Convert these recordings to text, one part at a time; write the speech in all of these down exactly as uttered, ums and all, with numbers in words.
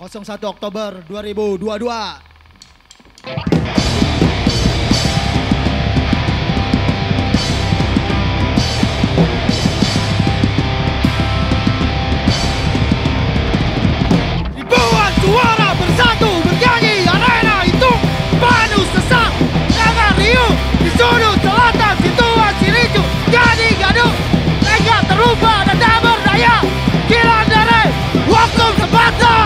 nol satu Oktober dua ribu dua puluh dua. Ribuan suara bersatu bernyanyi, arena itu penuh sesak. Jangan riuh di sudut selatan, situasi ricu jadi gaduh. Tegak terubah dan tak berdaya, kilan dari waktu sebatang.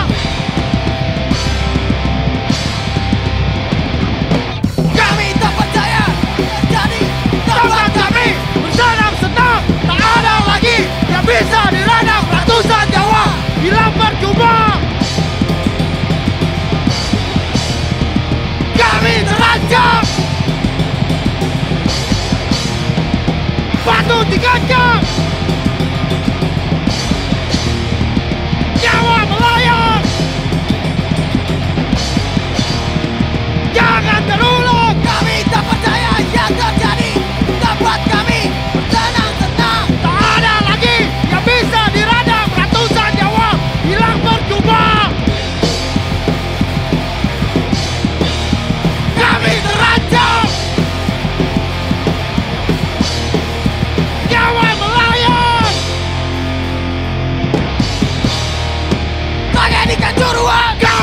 Kami tak percaya terjadi tempat kami bersenang-senang. Tak ada lagi yang bisa diradang, ratusan nyawa hilang percuma. Kami terancam, batu dikancam, nyawa melayang. Jangan terulang. Kami tak percaya yang terjadi tempat kami bersenang-senang. Tak ada lagi yang bisa diradang, ratusan nyawa hilang percuma. Kami terancam, nyawa melayang. Bagaikan juruan.